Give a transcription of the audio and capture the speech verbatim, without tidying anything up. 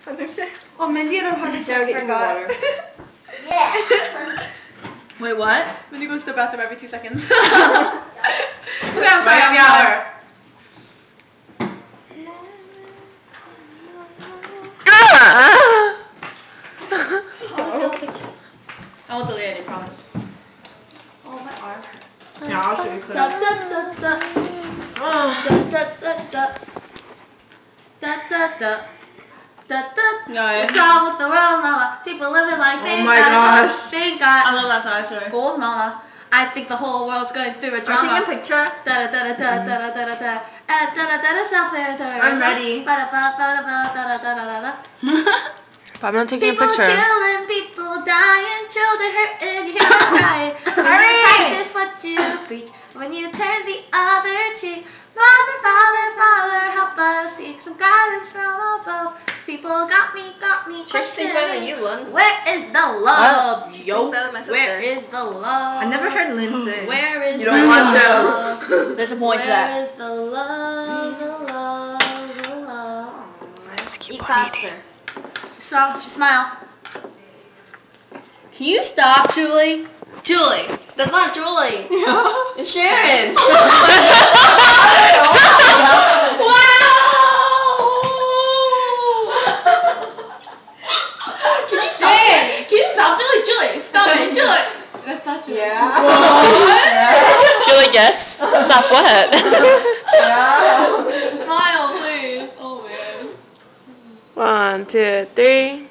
Oh, Mindy and Hunter forgot. Yeah. Wait, what? Mindy goes to the bathroom every two seconds. Okay, I'm sorry, I'm sorry. I won't delete it, I promise. Oh, my arm. Yeah, I'll show you. Da da da da. Da da da da. Da da da. Da da. Guys. What's wrong with the world, mama? People living like they Oh my got, gosh. they got. I love that song, I swear. Gold, mama. I think the whole world's going through a I'm taking drama. a picture. Da da da da da da da da da. Da da da da self I'm ready. Ba da ba ba da ba da da da da da. But I'm not taking People a picture. killing, people dying, children hurting, you hear them crying. When you practice what you preach, when you turn the other cheek. Father, Father, Father, help us seek some guidance from above. These people got me, got me questioning. Where is the love? Yo, Where is the love? I never heard Lynn sing. Where is You the don't want to. love? There's a point to Where that. is the love, the love, the love? Let's keep Eat on faster. eating. Smile, smile. Can you stop, Julie? Julie, that's not Julie. It's Sharon. Can you stop? Sharon, can you stop, Julie? Julie, stop it, Julie. That's not Julie. Yeah. Julie, guess. Stop what? Smile, please. Oh man. One, two, three.